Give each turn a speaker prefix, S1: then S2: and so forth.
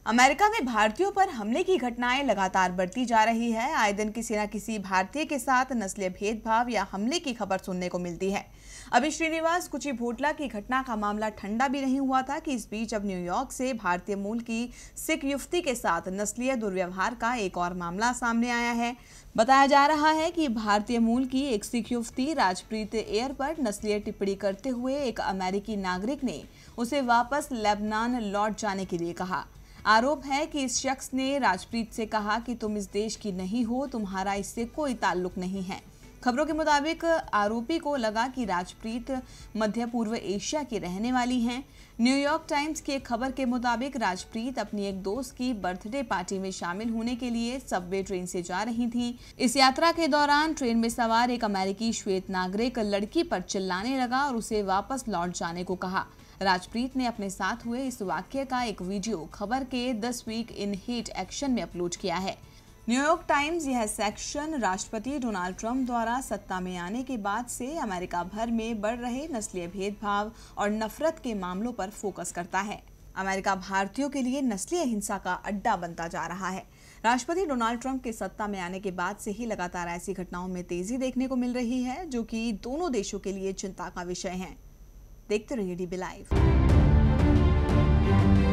S1: America में भारतीयों पर हमले की घटनाएं लगातार बढ़ती जा रही है। आए दिन किसी न किसी भारतीय के साथ नस्लीय भेदभाव या हमले की खबर सुनने को मिलती है। अभी श्रीनिवास कुचिभोटला की घटना का मामला ठंडा भी नहीं हुआ था कि इस बीच अब न्यूयॉर्क से भारतीय मूल की सिख युवती के साथ नस्लीय दुर्व्यवहार का एक और मामला सामने आया है। बताया जा रहा है कि भारतीय मूल की एक सिख युवती राजप्रीत एयर पर नस्लीय टिप्पणी करते हुए एक अमेरिकी नागरिक ने उसे वापस लेबनान लौट जाने के लिए कहा। आरोप है कि इस शख्स ने राजप्रीत से कहा कि तुम इस देश की नहीं हो, तुम्हारा इससे कोई ताल्लुक नहीं है। खबरों के मुताबिक आरोपी को लगा कि राजप्रीत मध्य पूर्व एशिया की रहने वाली हैं। न्यूयॉर्क टाइम्स की एक खबर के मुताबिक राजप्रीत अपनी एक दोस्त की बर्थडे पार्टी में शामिल होने के लिए सबवे ट्रेन से जा रही थी। इस यात्रा के दौरान ट्रेन में सवार एक अमेरिकी श्वेत नागरिक लड़की पर चिल्लाने लगा और उसे वापस लौट जाने को कहा। राजप्रीत ने अपने साथ हुए इस वाकये का एक वीडियो खबर के 10 वीक इन हेट एक्शन में अपलोड किया है। न्यूयॉर्क टाइम्स यह सेक्शन राष्ट्रपति डोनाल्ड ट्रंप द्वारा सत्ता में आने के बाद से अमेरिका भर में बढ़ रहे नस्लीय भेदभाव और नफरत के मामलों पर फोकस करता है। अमेरिका भारतीयों के लिए नस्लीय हिंसा का अड्डा बनता जा रहा है। राष्ट्रपति डोनाल्ड ट्रंप के सत्ता में आने के बाद से ही लगातार ऐसी घटनाओं में तेजी देखने को मिल रही है, जो कि दोनों देशों के लिए चिंता का विषय है। देखते रहिए डीबी लाइव।